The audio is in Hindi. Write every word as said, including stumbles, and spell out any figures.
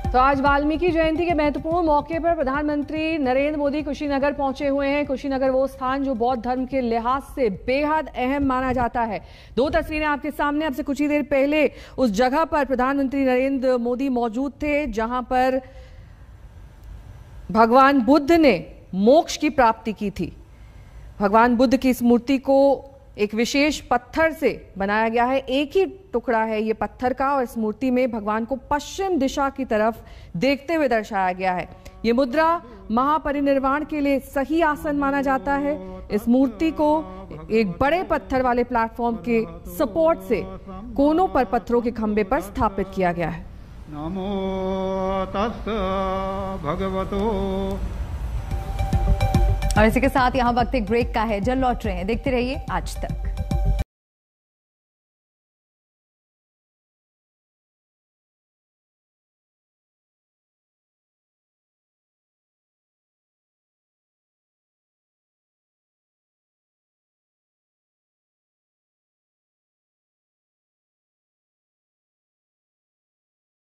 तो आज वाल्मीकि जयंती के महत्वपूर्ण मौके पर प्रधानमंत्री नरेंद्र मोदी कुशीनगर पहुंचे हुए हैं। कुशीनगर वो स्थान जो बौद्ध धर्म के लिहाज से बेहद अहम माना जाता है। दो तस्वीरें आपके सामने। अब से कुछ ही देर पहले उस जगह पर प्रधानमंत्री नरेंद्र मोदी मौजूद थे जहां पर भगवान बुद्ध ने मोक्ष की प्राप्ति की थी। भगवान बुद्ध की इस मूर्ति को एक विशेष पत्थर से बनाया गया है। एक ही टुकड़ा है ये पत्थर का और इस मूर्ति में भगवान को पश्चिम दिशा की तरफ देखते हुए दर्शाया गया है। ये मुद्रा महापरिनिर्वाण के लिए सही आसन माना जाता है। इस मूर्ति को एक बड़े पत्थर वाले प्लेटफॉर्म के सपोर्ट से कोनों पर पत्थरों के खंभे पर स्थापित किया गया है। नमो तस् भगवतो। और इसी के साथ यहाँ वक्त एक ब्रेक का है। जल्द लौट रहे हैं, देखते रहिए आज तक।